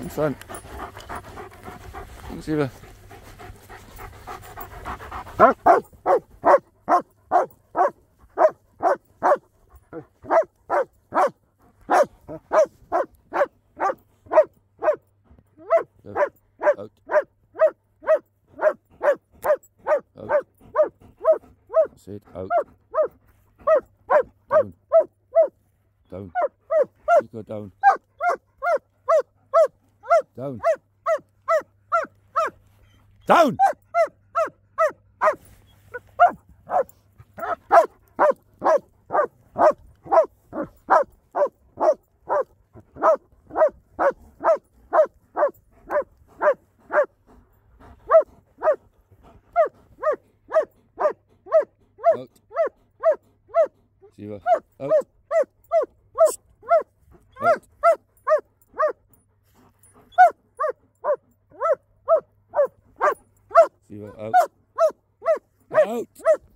in front. Let's see the. Sit out. Down. Down. You go down. Down. Down! Out. Shiva. Out. Out. Shiva. Out. Out.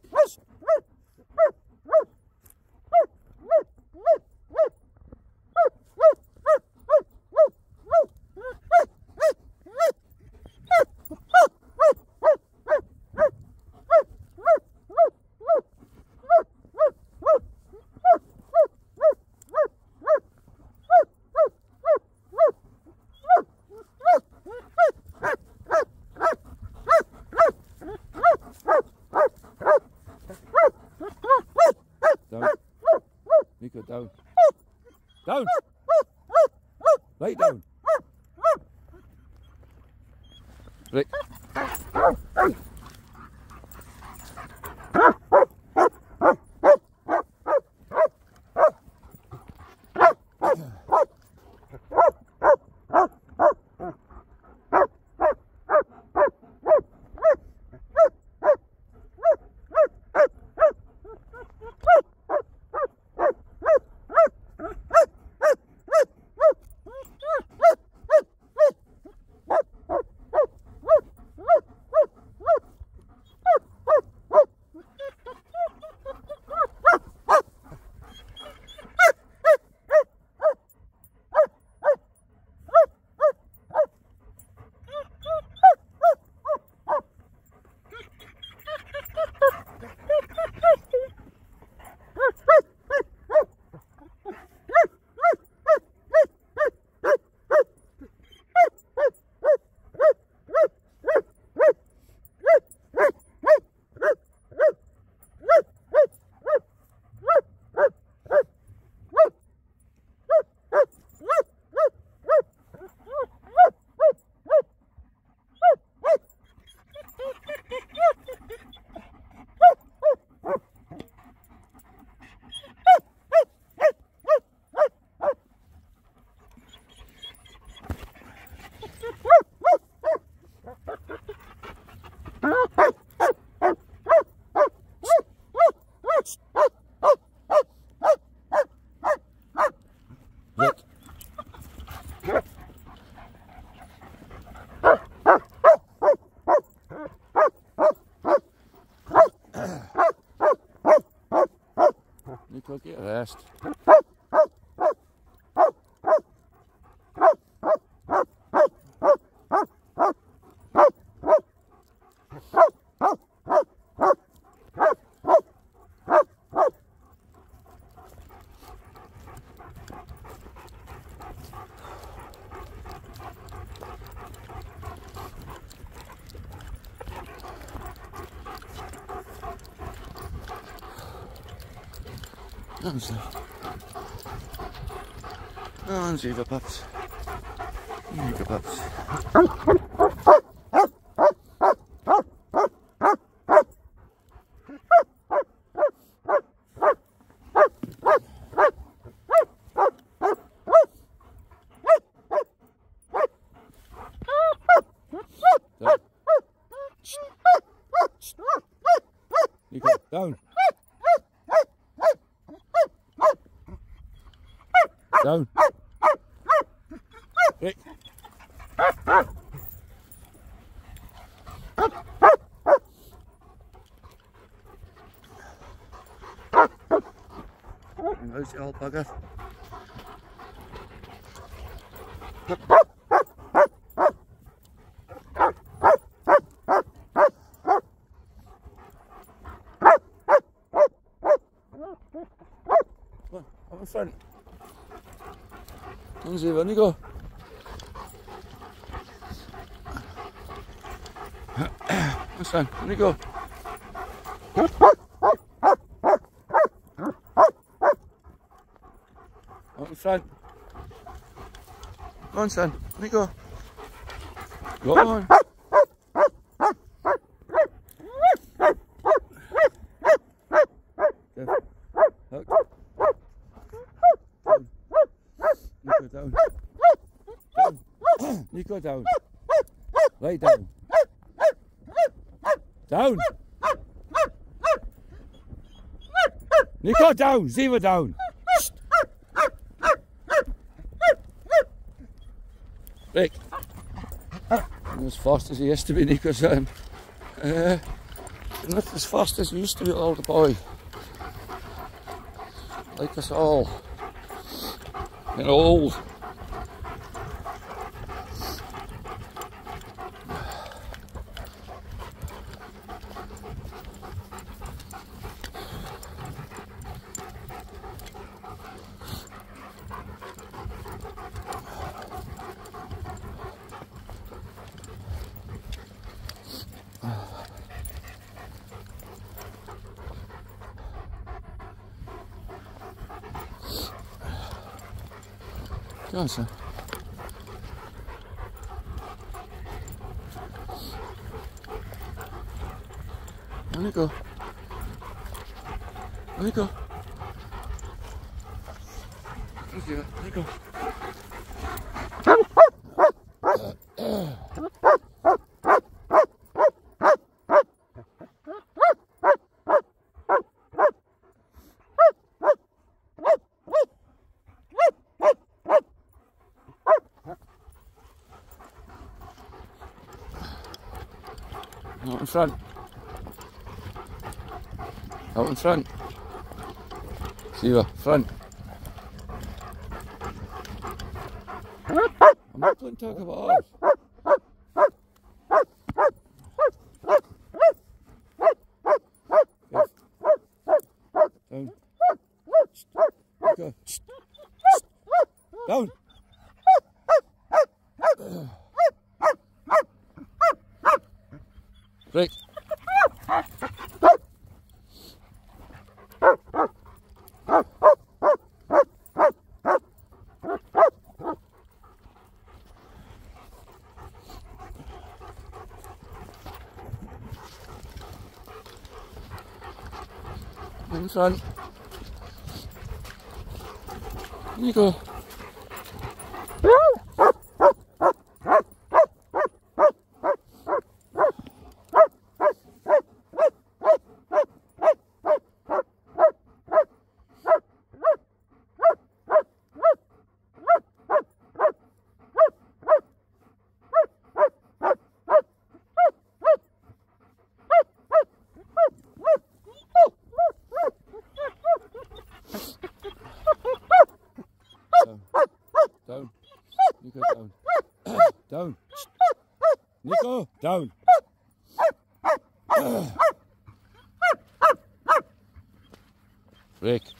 Down. Nico, down. Down! Lay down. Right. Look. Nico, get a rest. And see the pups. Here the pups. Down. Down. Hey. There's the old bugger. Come see, Nico. What's that? Nico. Out in front. Go on, son. Nico. Go on. Down. Nico, down. Lay down. Down. Nico, down. Zero down. Rick. Not as fast as he used to be, Nico's not as fast as he used to be, older boy. Like us all. And old. Go on, son. Let me go. Let me go. Let me go. Out in front. Out in front. See you, front. I'm not going to talk about ours. Down. Go. Down. Right. In front. Here you go. Down. Nico, down. Down. Nico, down. Rick.